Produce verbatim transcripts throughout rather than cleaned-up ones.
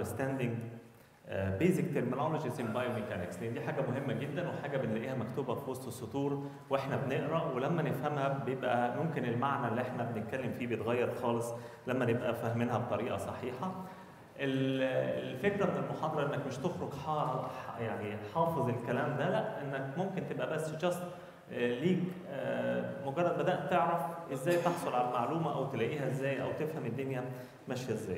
understanding uh, basic terminologies in biomechanics، لان دي حاجه مهمه جدا وحاجه بنلاقيها مكتوبه في وسط السطور واحنا بنقرا، ولما نفهمها بيبقى ممكن المعنى اللي احنا بنتكلم فيه بيتغير خالص لما نبقى فاهمينها بطريقه صحيحه. الفكره من المحاضره انك مش تخرج يعني حافظ الكلام ده، لا، انك ممكن تبقى بس جاست ليك مجرد بدات تعرف ازاي تحصل على المعلومه او تلاقيها ازاي او تفهم الدنيا ماشيه ازاي.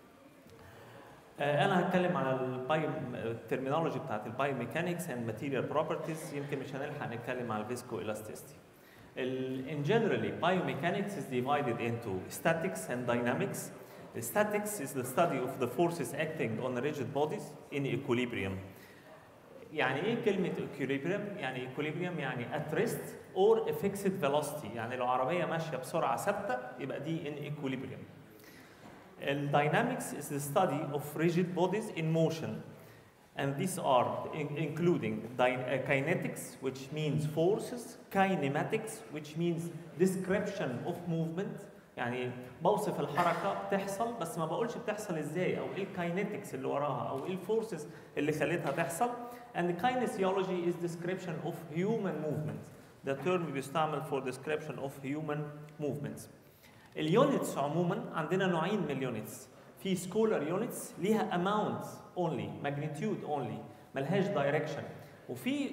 انا هتكلم على الباي الترمينولوجي بتاعت البايو ميكانكس اند ماتيريال بروبرتيز، يمكن مش هنلحق نتكلم على الفيسكو الاستيستي. In generally, biomechanics is divided into statics and dynamics. Statics is the study of the forces acting on rigid bodies in equilibrium. يعني ايه كلمة equilibrium؟ يعني equilibrium يعني at rest or a fixed velocity، يعني لو عربية ماشية بسرعة ثابتة يبقى دي in equilibrium. Dynamics is the study of rigid bodies in motion, and these are in including uh, kinetics, which means forces, kinematics, which means description of movement، يعني بوصف الحركة بتحصل بس ما بقولش بتحصل ازاي، او ايه الكاينetics اللي وراها، او ايه الفورسز اللي خلتها تحصل. And the kinesiology is description of human movement. The term بيستعمل for description of human movements. اليونتس عموما عندنا نوعين من اليونتس، في سكولار يونتس ليها amount only، magnitude only، ملهاش direction، وفي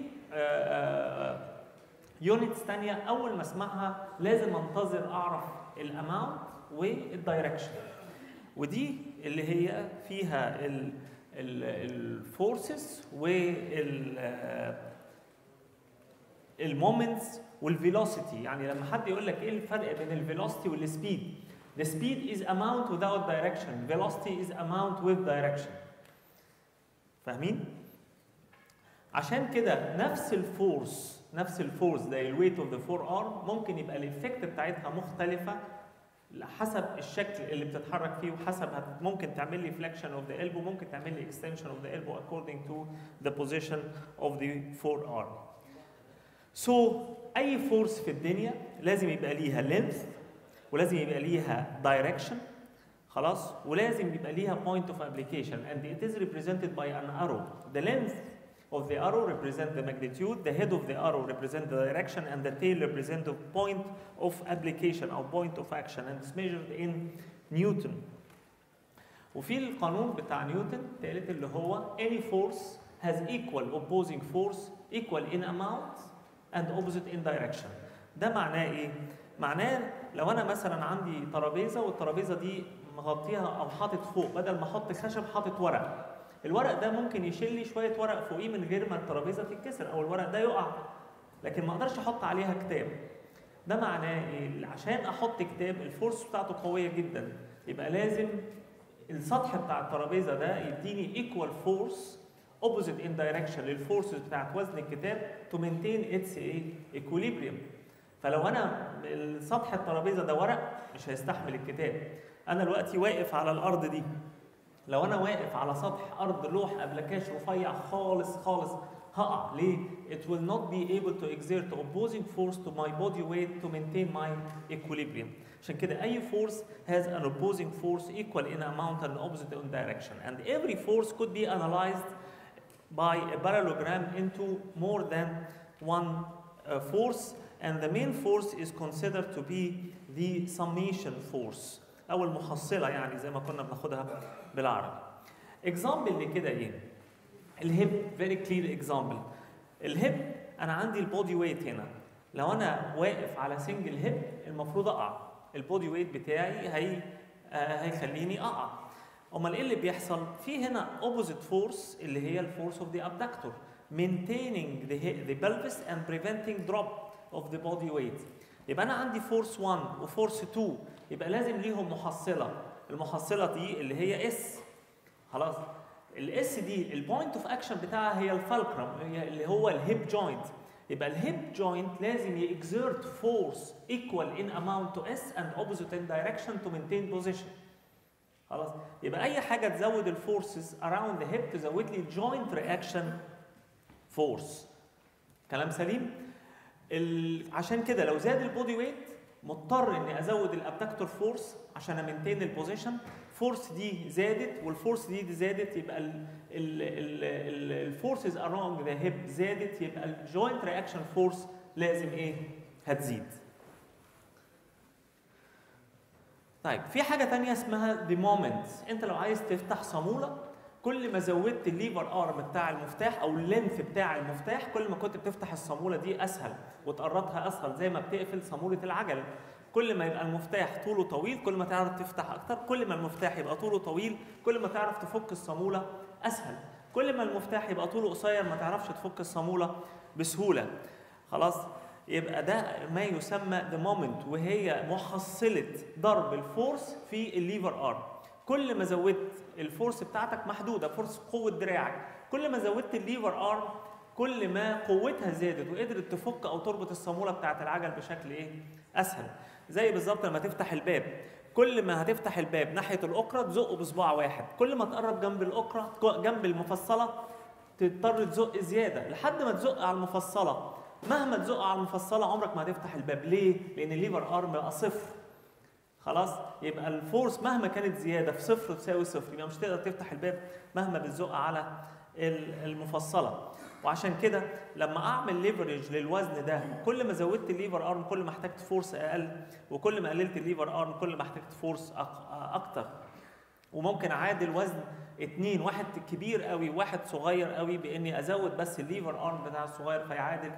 يونتس ثانيه اول ما اسمعها لازم انتظر اعرف الاماونت والدايركشن، ودي اللي هي فيها الفورسز وال المومنتس والفيلوسيتي. يعني لما حد يقول لك ايه الفرق بين الفيلوسيتي والسبيد؟ The speed is amount without direction. Velocity is amount with direction. فاهمين؟ عشان كده نفس الفورس نفس الفورس زي الويت اوف ذا فور ارم ممكن يبقى الايفكت بتاعتها مختلفه حسب الشكل اللي بتتحرك فيه، وحسب ممكن تعمل لي فليكشن اوف ذا elbow، ممكن تعمل لي extension of the elbow according to the position of the forearm. So اي فورس في الدنيا لازم يبقى ليها length، ولازم يبقى ليها direction، خلاص، ولازم يبقى ليها point of application and it is represented by an arrow. The length of the arrow represent the magnitude, the head of the arrow represent the direction, and the tail represent the point of application or point of action, and it's measured in Newton. وفي القانون بتاع نيوتن الثالث اللي هو any force has equal opposing force equal in amount and opposite in direction. ده معناه ايه؟ معناه لو انا مثلا عندي ترابيزه والترابيزه دي مغطيها او حاطط فوق، بدل ما احط خشب حاطط ورق، الورق ده ممكن يشيل لي شويه ورق فوقيه من غير ما الترابيزه تتكسر او الورق ده يقع، لكن ما اقدرش احط عليها كتاب. ده معناه ايه؟ عشان احط كتاب الفورس بتاعته قويه جدا، يبقى لازم السطح بتاع الترابيزه ده يديني ايكوال فورس opposite in direction للفورسز بتاعت وزن الكتاب to maintain its equilibrium. فلو انا سطح الترابيزه ده ورق مش هيستحمل الكتاب. انا دلوقتي واقف على الارض دي، لو انا واقف على سطح ارض لوح ابلكاش رفيع خالص خالص هقع. ليه؟ It will not be able to exert opposing force to my body weight to maintain my equilibrium. عشان كده اي force has an opposing force equal in amount and opposite in direction, and every force could be analyzed by a parallelogram into more than one uh, force, and the main force is considered to be the summation force او المحصله، يعني زي ما كنا بناخدها بالعربي. example لكده ايه؟ الهيب very clear example. الهيب انا عندي البودي ويت هنا، لو انا واقف على سنجل هيب المفروض اقع، البودي ويت بتاعي هي آه هيخليني اقع. امال ايه اللي بيحصل؟ في هنا opposite force اللي هي الفورس اوف ذا abductor maintaining the the pelvis and preventing drop of the body weight. يبقى انا عندي فورس واحد وفورس اتنين، يبقى لازم ليهم محصله، المحصله دي اللي هي اس. خلاص، الاس دي البوينت اوف اكشن بتاعها هي الفالكرم اللي هو الهيب جوينت. يبقى الهيب جوينت لازم يexert force equal in amount to s and opposite in direction to maintain position. خلاص، يبقى اي حاجه تزود الفورسز around the hip تزود لي joint reaction force. كلام سليم؟ ال... عشان كده لو زاد البودي ويت مضطر اني ازود الابدكتور فورس عشان امنتين البوزيشن، فورس دي زادت والفورس دي زادت، يبقى الفورسز اراوند ذا هيب زادت، يبقى الجوينت رياكشن فورس لازم ايه؟ هتزيد. طيب في حاجه ثانيه اسمها ذا مومنت. انت لو عايز تفتح صاموله، كل ما زودت الليفر ارم بتاع المفتاح او اللينث بتاع المفتاح، كل ما كنت بتفتح الصاموله دي اسهل وتقربها اسهل، زي ما بتقفل صاموله العجل. كل ما يبقى المفتاح طوله طويل كل ما تعرف تفتح اكتر، كل ما المفتاح يبقى طوله طويل كل ما تعرف تفك الصاموله اسهل، كل ما المفتاح يبقى طوله قصير ما تعرفش تفك الصاموله بسهوله. خلاص؟ يبقى ده ما يسمى ذا مومنت، وهي محصله ضرب الفورس في الليفر ارم. كل ما زودت الفورس بتاعتك محدوده، فورس قوه دراعك، كل ما زودت الليفر ارم كل ما قوتها زادت وقدرت تفك او تربط الصاموله بتاعت العجل بشكل ايه؟ اسهل. زي بالظبط لما تفتح الباب، كل ما هتفتح الباب ناحيه الاكره تزقه بصباع واحد، كل ما تقرب جنب الاكره جنب المفصله تضطر تزق زياده لحد ما تزق على المفصله. مهما تزق على المفصله عمرك ما هتفتح الباب. ليه؟ لان الليفر ارم بقى صفر. خلاص؟ يبقى الفورس مهما كانت زياده في صفر تساوي صفر، يبقى مش تقدر تفتح الباب مهما بتزق على المفصله. وعشان كده لما اعمل ليفرج للوزن ده، كل ما زودت الليفر ارم كل ما احتجت فورس اقل، وكل ما قللت الليفر ارم كل ما احتجت فورس اكتر. وممكن اعادل وزن اتنين، واحد كبير قوي وواحد صغير قوي، باني ازود بس الليفر ارم بتاع الصغير فيعادل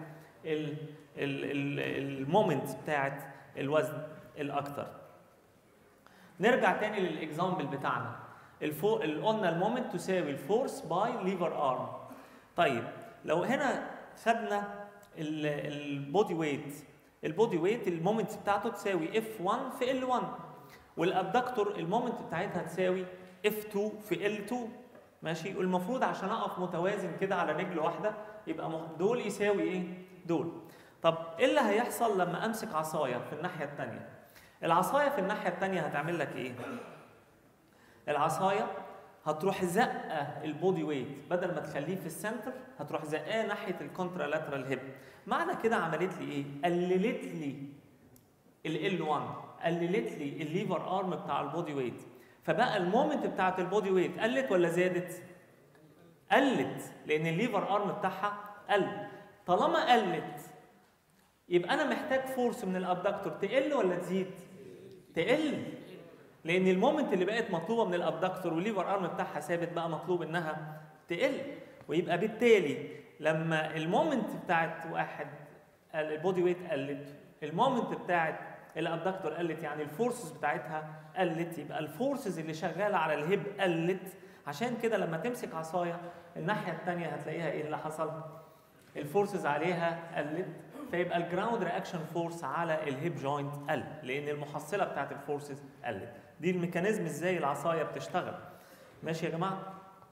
المومنت بتاعت الوزن الاكتر. نرجع تاني للاكزامبل بتاعنا. الفوق قلنا المومنت تساوي الفورس باي ليفر ارم. طيب لو هنا خدنا البودي ويت، البودي ويت المومنت بتاعته تساوي اف واحد في ال واحد، والابدكتور المومنت بتاعتها تساوي اف اتنين في ال اتنين. ماشي؟ والمفروض عشان اقف متوازن كده على رجل واحده يبقى دول يساوي ايه؟ دول. طب ايه اللي هيحصل لما امسك عصايه في الناحيه الثانيه؟ العصايه في الناحيه الثانيه هتعمل لك ايه؟ العصايه هتروح زقه البودي ويت، بدل ما تخليه في السنتر هتروح زقاه ناحيه الكونترالاترال هيب. معنى كده عملت لي ايه؟ قللت لي ال واحد، قللت لي الليفر ارم بتاع البودي ويت. فبقى المومنت بتاعت البودي ويت قلت ولا زادت؟ قلت، لان الليفر ارم بتاعها قل. طالما قلت يبقى انا محتاج فورس من الابدكتور تقل ولا تزيد؟ تقل، لان المومنت اللي بقت مطلوبه من الابدكتور والليفر ارم بتاعها ثابت بقى مطلوب انها تقل. ويبقى بالتالي لما المومنت بتاعت واحد البودي ويت قلت، المومنت بتاعت الابدكتور قلت، يعني الفورسز بتاعتها قلت، يبقى الفورسز اللي شغاله على الهيب قلت. عشان كده لما تمسك عصايه الناحيه الثانيه هتلاقيها ايه اللي حصل؟ الفورسز عليها قلت، فيبقى الجراوند رياكشن فورس على الهيب جوينت قل، لان المحصله بتاعت الفورسز قلت. دي الميكانيزم ازاي العصايه بتشتغل. ماشي يا جماعه؟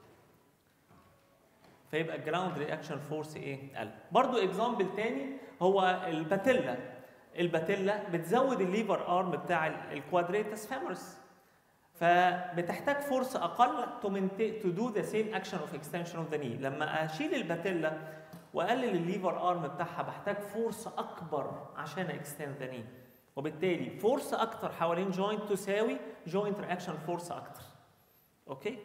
فيبقى الجراوند رياكشن فورس ايه؟ قل. برضو اكزامبل تاني هو الباتيلا. الباتيلا بتزود الليفر ارم بتاع الكوادريتس فيمورس، فبتحتاج فورس اقل to do the same action of extension of the knee. لما اشيل الباتيلا واقلل الليفر ارم بتاعها بحتاج فورس اكبر عشان اكستند ذا ني، وبالتالي فورس اكتر حوالين جوينت تساوي جوينت رياكشن فورس اكتر. اوكي؟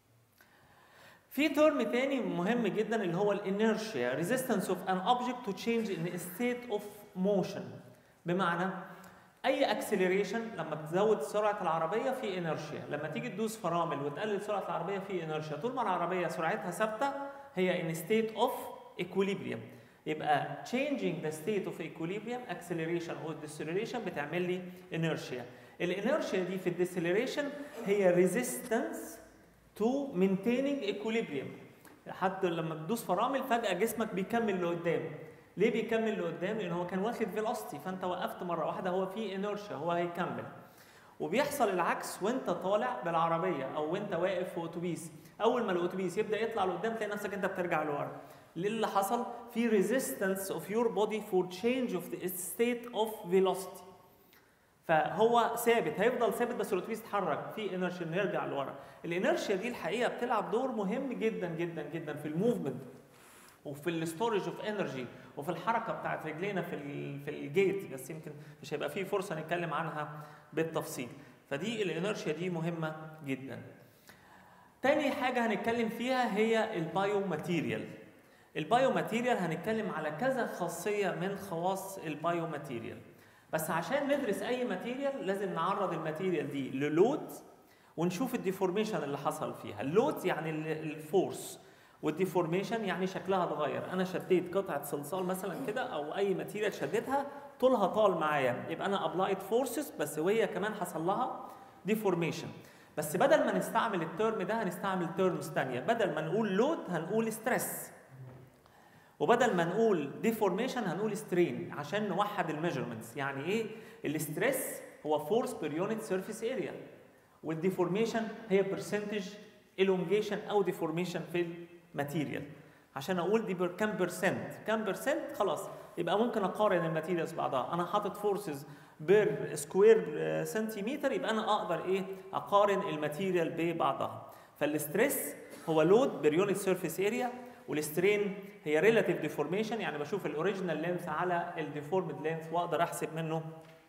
في ترم تاني مهم جدا اللي هو الانيرشيا، resistance of an object to change in a state of motion. بمعنى اي اكسلريشن لما تزود سرعه العربيه في انيرشيا، لما تيجي تدوس فرامل وتقلل سرعه العربيه في انيرشيا، طول ما العربيه سرعتها ثابته هي in state of equilibrium. يبقى changing the state of equilibrium acceleration or deceleration بتعمل لي inertia. الانيرشيا دي في الديسلريشن هي resistance to maintaining equilibrium. حتى لما تدوس فرامل فجأة جسمك بيكمل لقدام. ليه بيكمل لقدام؟ لأن هو كان واخد فيلوسيتي، فأنت وقفت مرة واحدة هو في انيرشيا، هو هيكمل. وبيحصل العكس وانت طالع بالعربية أو وانت واقف في أتوبيس، أول ما الأتوبيس يبدأ يطلع لقدام تلاقي نفسك أنت بترجع لورا. ليه اللي حصل؟ في resistance of your body for change of the state of velocity. فهو ثابت، هيفضل ثابت بس الاتوبيس اتحرك، في انرشيا انه يرجع لورا. الانرشيا دي الحقيقه بتلعب دور مهم جدا جدا جدا في الموفمنت، وفي الستورج اوف انرجي وفي الحركه بتاعت رجلينا في في الجيت، بس يمكن مش هيبقى فيه فرصه نتكلم عنها بالتفصيل. فدي الانرشيا دي مهمه جدا. تاني حاجه هنتكلم فيها هي البايو ماتيريال. البايو ماتيريال هنتكلم على كذا خاصيه من خواص البايو ماتيريال، بس عشان ندرس اي ماتيريال لازم نعرض الماتيريال دي للود ونشوف الديفورميشن اللي حصل فيها. اللود يعني الفورس، والديفورميشن يعني شكلها اتغير. انا شديت قطعه صلصال مثلا كده او اي ماتيريال شديتها طولها طال معايا، يبقى انا ابلايد فورسز بس وهي كمان حصل لها ديفورميشن. بس بدل ما نستعمل الترم ده هنستعمل تيرمز ثانيه، بدل ما نقول لود هنقول ستريس، وبدل ما نقول ديفورميشن هنقول سترين، عشان نوحد الميجرمنتس. يعني ايه الستريس؟ هو فورس بير يونت سيرفيس اريا، والديفورميشن هي برسنتج الونجيشن او ديفورميشن في الماتيريال. عشان اقول دي كام برسنت كام برسنت خلاص يبقى ممكن اقارن الماتيريالز بعضها. انا حاطط فورسز بير سكوير سنتيمتر، يبقى انا اقدر ايه اقارن الماتيريال ببعضها. فالستريس هو لود بير يونت سيرفيس اريا، والسترين هي ريلاتيف ديفورميشن، يعني بشوف الاوريجينال لينث على الديفورمد لينث واقدر احسب منه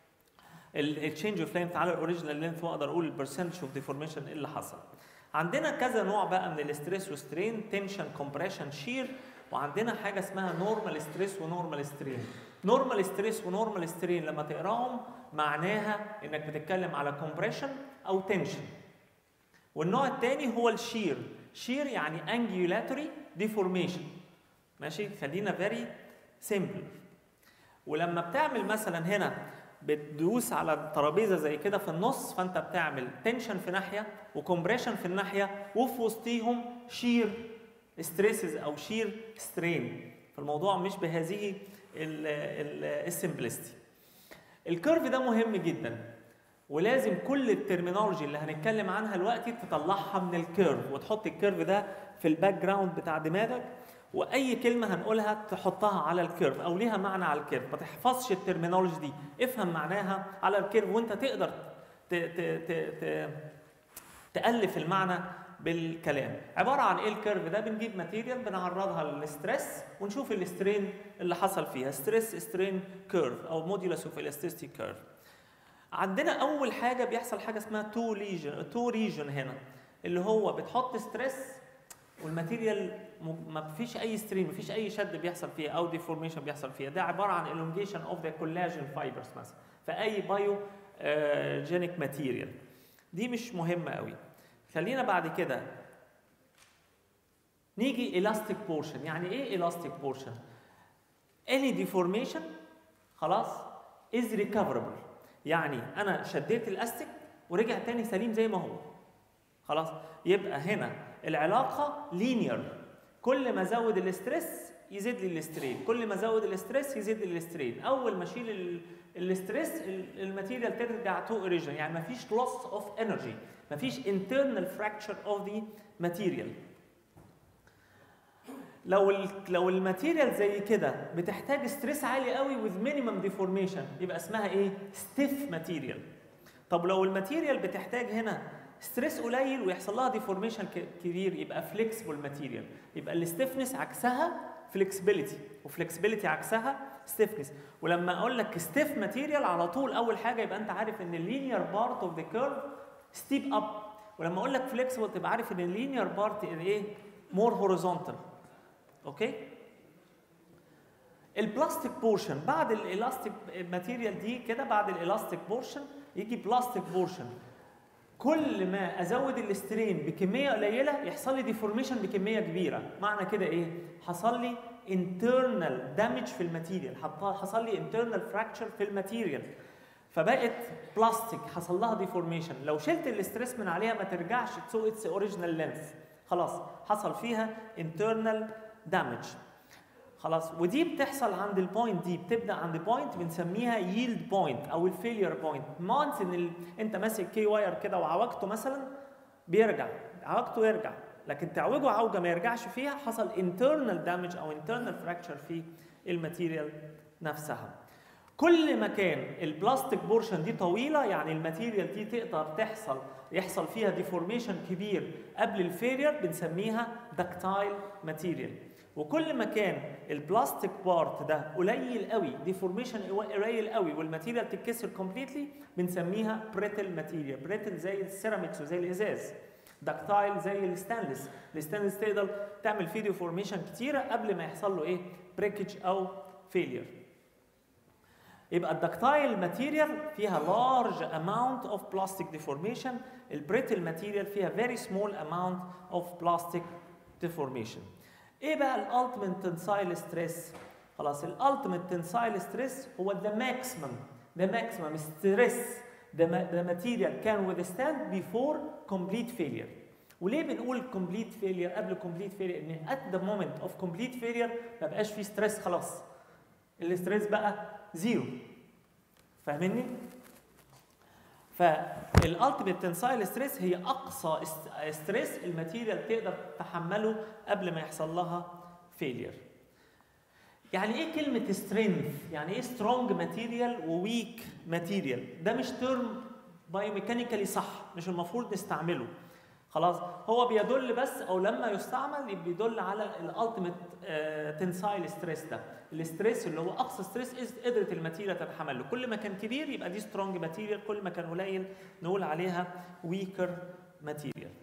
التشينج اوف لينث على الاوريجينال لينث واقدر اقول البرسنتج اوف ديفورميشن اللي حصل. عندنا كذا نوع بقى من الاستريس والسترين، تنشن، كومبريشن، شير، وعندنا حاجه اسمها نورمال ستريس ونورمال سترين. نورمال ستريس ونورمال سترين لما تقراهم معناها انك بتتكلم على كومبريشن او تنشن. والنوع الثاني هو الشير. شير يعني انجيولاتوري ديفورميشن. ماشي، خلينا فيري سيمبل. ولما بتعمل مثلا هنا بتدوس على ترابيزه زي كده في النص، فانت بتعمل تنشن في ناحيه وكمبريشن في الناحيه، وفي وسطيهم شير ستريسز او شير سترين. فالموضوع مش بهذه السمبلستي. الكيرف ده مهم جدا، ولازم كل الترمينولوجي اللي هنتكلم عنها دلوقتي تطلعها من الكيرف، وتحط الكيرف ده في الباك جراوند بتاع دماغك، واي كلمه هنقولها تحطها على الكيرف او ليها معنى على الكيرف. ما تحفظش الترمينولوجي دي، افهم معناها على الكيرف وانت تقدر ت ت ت ت تالف المعنى بالكلام. عباره عن ايه الكيرف ده؟ بنجيب ماتيريال بنعرضها للستريس ونشوف السترين اللي حصل فيها، ستريس سترين كيرف او موديولس اوف الاستيستي كيرف. عندنا اول حاجه بيحصل حاجه اسمها تو ريجن تو ريجن هنا، اللي هو بتحط ستريس والماتيريال ما فيش اي سترين، ما فيش اي شد بيحصل فيها او ديفورميشن بيحصل فيها. ده عباره عن elongation اوف ذا كولاجين فايبرز مثلا في اي بايو جينيك ماتيريال. دي مش مهمه قوي. خلينا بعد كده نيجي الاستيك بورشن. يعني ايه الاستيك بورشن؟ any deformation خلاص is recoverable. يعني انا شديت الاستيك ورجع تاني سليم زي ما هو خلاص، يبقى هنا العلاقه لينير. كل ما ازود الاستريس يزيد لي الاسترين، كل ما ازود الاستريس يزيد لي الاسترين. اول ما اشيل الاستريس الماتيريال ترجع تو اوريجين، يعني ما فيش لوس اوف انرجي، ما فيش internal fracture of the material. لو لو الماتيريال زي كده بتحتاج ستريس عالي قوي with minimum deformation يبقى اسمها ايه؟ stiff material. طب لو الماتيريال بتحتاج هنا ستريس قليل ويحصل لها ديفورميشن كبير يبقى فليكسبل ماتيريال. يبقى الستيفنس عكسها فليكسبيليتي، وفليكسبيليتي عكسها ستيفنس. ولما اقول لك ستيف ماتيريال على طول اول حاجه يبقى انت عارف ان اللينير بارت اوف ذا كيرف ستيب اب، ولما اقول لك فليكسبل تبقى عارف ان اللينير بارت ايه؟ مور هوريزونتال. اوكي؟ البلاستيك بورشن بعد الالاستيك ماتيريال دي كده، بعد الالاستيك بورشن يجي بلاستيك بورشن. كل ما ازود الاسترين بكميه قليله يحصل لي ديفورميشن بكميه كبيره. معنى كده ايه؟ حصل لي internal damage في الماتيريال، حصل لي internal fracture في الماتيريال، فبقت بلاستيك حصل لها ديفورميشن. لو شلت الاستريس من عليها ما ترجعش تو اتس اوريجينال لينث، خلاص حصل فيها internal damage. خلاص، ودي بتحصل عند البوينت دي، بتبدا عند بوينت بنسميها ييلد بوينت او الفيلير بوينت. مانس ان ال... انت ماسك كي واير كده وعوجته مثلا بيرجع، عوجته يرجع، لكن تعوجه عوجه ما يرجعش فيها، حصل internal damage او internal fracture في الماتيريال نفسها. كل ما كان البلاستيك بورشن دي طويله يعني الماتيريال دي تقدر تحصل يحصل فيها ديفورميشن كبير قبل الفيلير بنسميها داكتايل ماتيريال. وكل ما كان البلاستيك بارت ده قليل قوي، ديفورميشن قليل قوي، والماتيريال تتكسر كومبليتلي، بنسميها بريتل ماتيريال. بريتل زي السيراميكس وزي الازاز، داكتايل زي الستانلس. الستانلس تقدر تعمل فيه ديفورميشن كتيره قبل ما يحصل له ايه؟ بريكج او فيلير. يبقى الدكتايل ماتيريال فيها large amount of plastic deformation، البريتل ماتيريال فيها very small amount of plastic deformation. ايه بقى الالتيميت تنسايل ستريس؟ خلاص الالتيميت تنسايل ستريس هو the maximum the maximum stress the, the material can withstand before complete failure. وليه بنقول complete failure قبل complete failure؟ ان at the moment of complete failure ما بقاش فيه ستريس، خلاص الاستريس بقى زيرو. فاهمني؟ فالالتيميت تنسايل ستريس هي اقصى ستريس الماتيريال تقدر تحمله قبل ما يحصل لها فيلير. يعني ايه كلمه سترينث؟ يعني ايه سترونج ماتيريال وويك ماتيريال؟ ده مش ترم بايوميكانيكالي صح، مش المفروض نستعمله. خلاص هو بيدل بس، او لما يستعمل بيدل على الالتيميت تنسايل ستريس. ده الاستريس اللي هو اقصى ستريس قدرت الماتيريال تتحمله. كل ما كان كبير يبقى دي سترونج ماتيريال، كل ما كان قليل نقول عليها ويكر ماتيريال.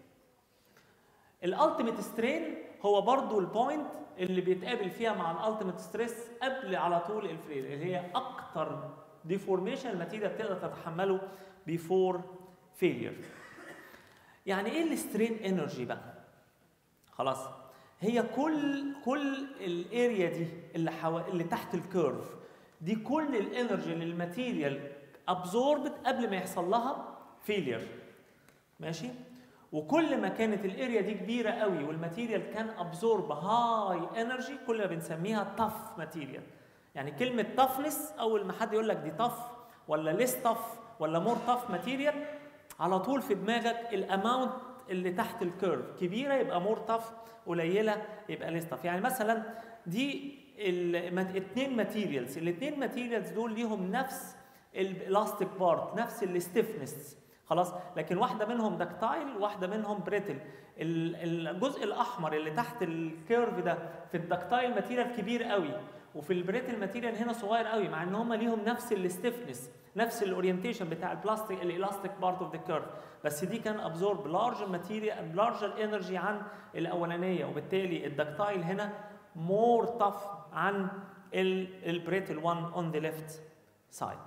الالتيميت سترين هو برضو البوينت اللي بيتقابل فيها مع الالتيميت ستريس قبل على طول الفريل، اللي هي اكتر ديفورميشن الماتيريال تقدر تتحمله بيفور فيلير. يعني ايه السترين انرجي بقى؟ خلاص هي كل كل الاريا دي اللي حو... اللي تحت الكيرف دي كل الانرجي اللي الماتيريال ابزوربت قبل ما يحصل لها فيلير. ماشي؟ وكل ما كانت الاريا دي كبيره قوي والماتيريال كان ابزورب هاي انرجي، كل ما بنسميها تف ماتيريال. يعني كلمه تفنس اول ما حد يقول لك دي تف ولا ليس تف ولا مور تف ماتيريال، على طول في دماغك الاماونت اللي تحت الكيرف، كبيره يبقى مور تف، قليله يبقى ليس تف. يعني مثلا دي الاثنين ماتيريالز، الاثنين ماتيريالز دول ليهم نفس الالاستيك بارت، نفس الستيفنس، خلاص، لكن واحده منهم داكتايل واحده منهم بريتل. الجزء الاحمر اللي تحت الكيرف ده في الداكتايل ماتيريال كبير قوي، وفي البريتل ماتيريال هنا صغير قوي، مع ان هم ليهم نفس الستيفنس، نفس الاورينتيشن بتاع البلاستيك الالاستيك بارت اوف ذا كيرف، بس دي كان ابزورب لارج ماتيريال لارجر انرجي عن الاولانيه، وبالتالي الداكتايل هنا مور تف عن البريتل واحد اون ذا ليفت سايد.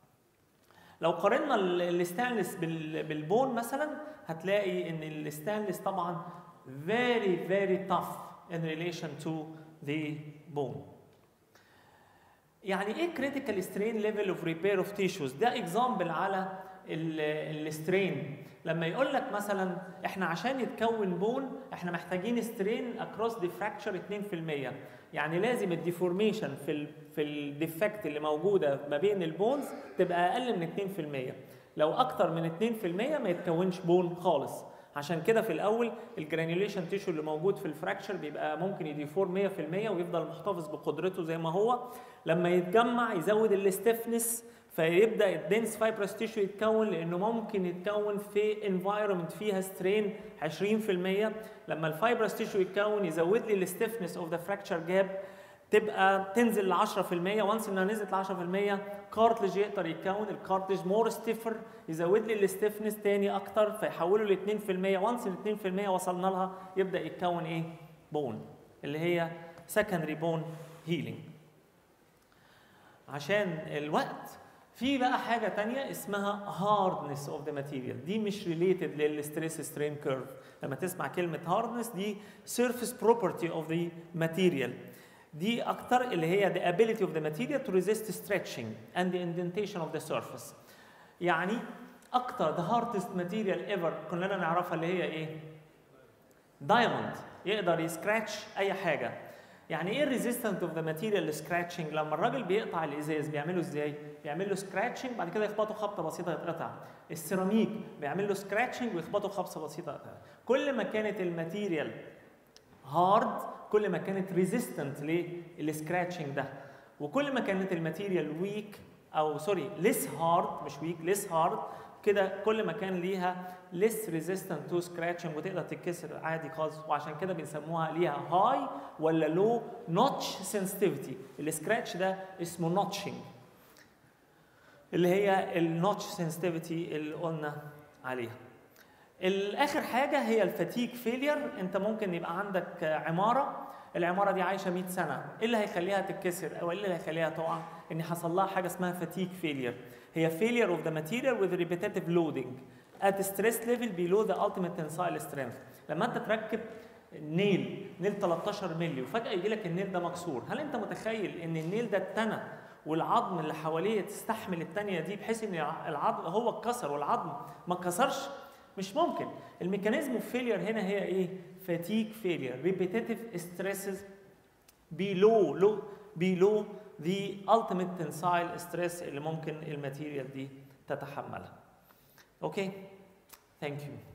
لو قارنا الستانلس بالبون مثلا هتلاقي ان الستانلس طبعا very very tough in relation to the bone. يعني ايه critical strain level of repair of tissues؟ ده اكزامبل على السترين. لما يقول لك مثلا احنا عشان يتكون بون احنا محتاجين سترين اكروس دي فراكشر اتنين في المية، يعني لازم الديفورميشن في ال في الديفكت اللي موجوده ما بين البونز تبقى اقل من اتنين في المية. لو اكتر من اتنين في المية ما يتكونش بون خالص. عشان كده في الاول الجرانيوليشن تيشو اللي موجود في الفراكشر بيبقى ممكن يديفور مية في المية ويفضل محتفظ بقدرته زي ما هو. لما يتجمع يزود الاستفنس فيبدا الدنس فايبرس تيشو يتكون، لانه ممكن يتكون في انفايرمنت فيها سترين عشرين في المية. لما الفايبرس تيشو يتكون يزود لي الستفنس اوف ذا فراكشر جاب، تبقى تنزل ل عشرة في المية. وانس انها نزلت ل عشرة في المية كارتلج يقدر يتكون، الكارتلج مور ستيفر يزود لي الستفنس تاني اكتر فيحوله ل اتنين في المية. وانس ال اتنين في المية وصلنا لها يبدا يتكون ايه؟ بون، اللي هي سكندري بون هيلينج. عشان الوقت في بقى حاجه ثانيه اسمها هاردنس اوف ذا ماتيريال، دي مش ريليتد للستريس سترين كيرف. لما تسمع كلمه هاردنس دي سيرفيس بروبرتي اوف ذا ماتيريال، دي اكتر اللي هي the ability of the material to resist stretching and the indentation of the surface. يعني اكتر the hardest material ever كلنا نعرفها اللي هي ايه؟ دايموند، يقدر يسكراتش اي حاجه. يعني ايه الريزيستنت اوف ذا ماتيريال سكراتشنج؟ لما الراجل بيقطع الازاز بيعمله ازاي؟ بيعمل له سكراتشنج بعد كده يخبطه خبطه بسيطه يتقطع. السيراميك بيعمل له سكراتشنج ويخبطه خبطه بسيطه يتقطع. كل ما كانت الماتيريال هارد كل ما كانت ريزيستنت للسكراتشنج ده، وكل ما كانت الماتيريال ويك او سوري ليس هارد مش ويك ليس هارد كده كل ما كان ليها less resistant to scratching وتقدر تتكسر عادي خالص، وعشان كده بنسموها ليها high ولا low notch sensitivity. السكراتش ده اسمه notching اللي هي النوتش sensitivity اللي قلنا عليها. الاخر حاجه هي الفاتيج فيلير. انت ممكن يبقى عندك عماره، العماره دي عايشه مئة سنه، ايه اللي هيخليها تتكسر او ايه اللي هيخليها تقع؟ ان حصل لها حاجه اسمها فاتيج فيلير. هي failure of the material with repetitive loading at stress level below the ultimate tensile strength. لما انت تركب نيل نيل تلتاشر مللي وفجاه يجي لك النيل ده مكسور، هل انت متخيل ان النيل ده اتنى والعظم اللي حواليه تستحمل الثانيه دي بحيث ان العظم هو اتكسر والعظم ما اتكسرش؟ مش ممكن. الميكانيزم اوف فيلير هنا هي ايه؟ فاتيج فيلير، ريبيتيتيف ستريسز below low below the ultimate tensile stress اللي ممكن الماتيريال دي تتحملها. اوكي؟ ثانك يو.